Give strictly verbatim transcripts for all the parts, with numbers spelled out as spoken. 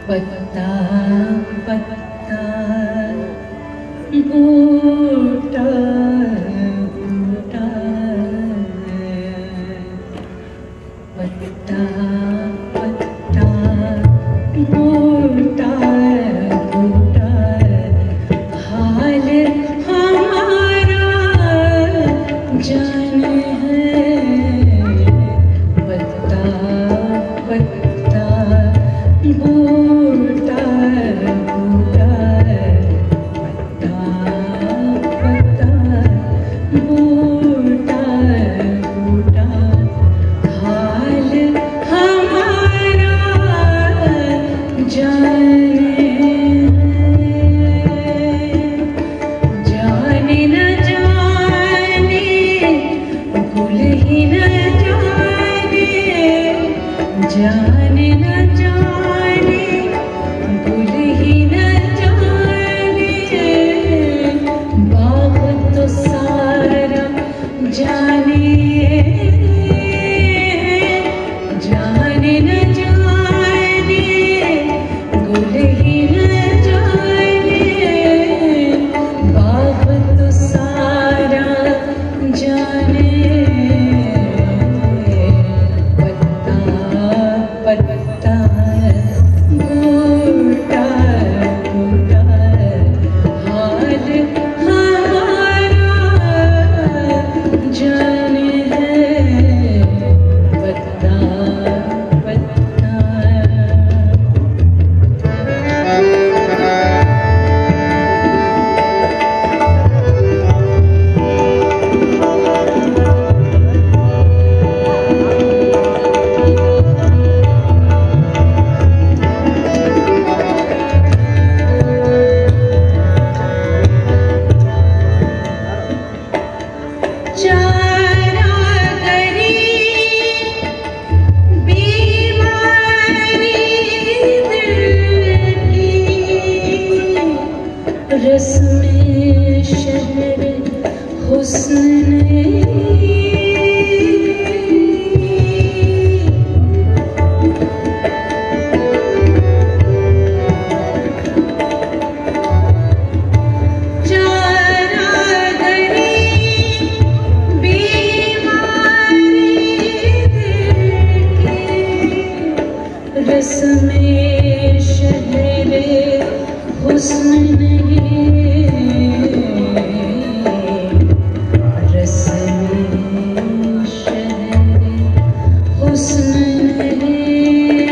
पत्ता पत्ता बूटा बूटा पत्ता पत्ता बूटा बूटा हाल हमारा जाने है पत्ता पत्ता बूटा बूटा पत्ता पत्ता बूटा बूटा हाल हमारा जाने जाने न जाने गुल ही न जाने जाने न जाने गुल ही न जाने बाग तो सारा जाने जाने न जाने गुल ही न जाने बाग तो सारा जाने पत्ता पत्ता बूटा बूटा हाल हमारा जाने है पत्ता पत्ता चारा गरी बीमारी दिल की रस में शहर हुस्न नहीं रस में शहर हुस्न नहीं रस में शहर हुस्न नहीं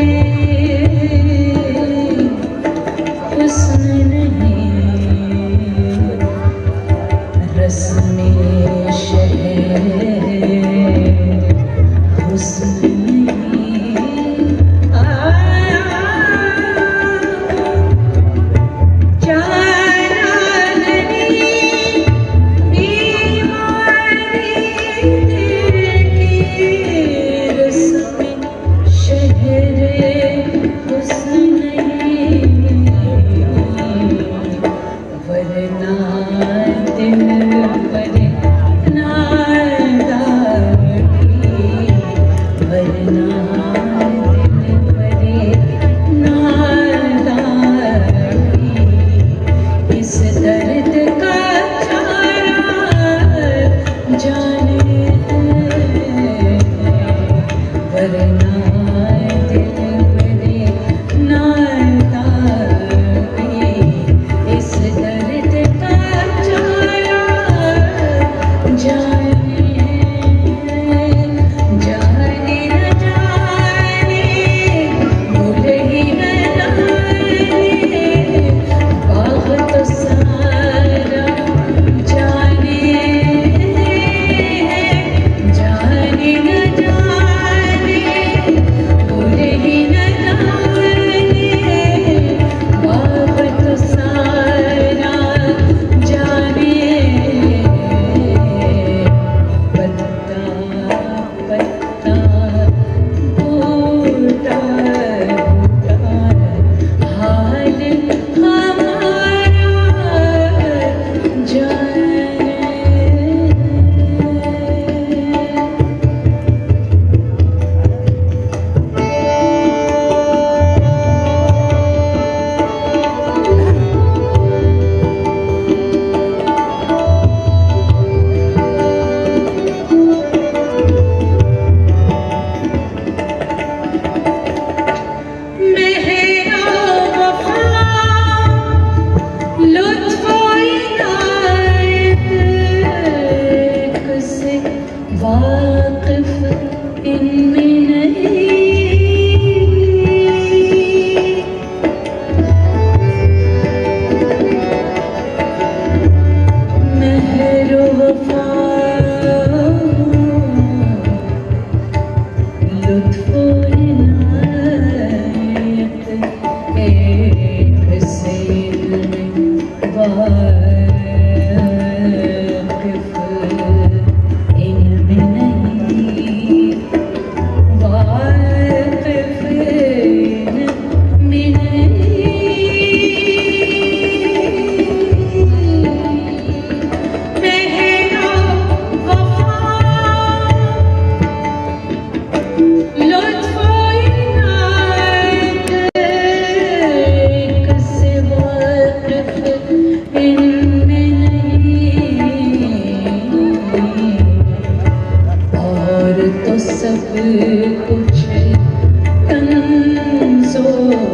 हुस्न नहीं रस में शहर हुस्न जाने न जाने लुत्फ इनायत एक से वाकिफ इनमें नहीं, वाकिफ इनमें सब कुछ कंजोर